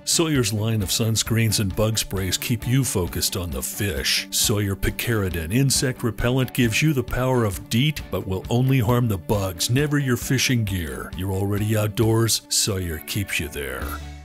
Sawyer's line of sunscreens and bug sprays keep you focused on the fish. Sawyer Picaridin insect repellent gives you the power of DEET, but will only harm the bugs, never your fishing gear. You're already outdoors, Sawyer keeps you there.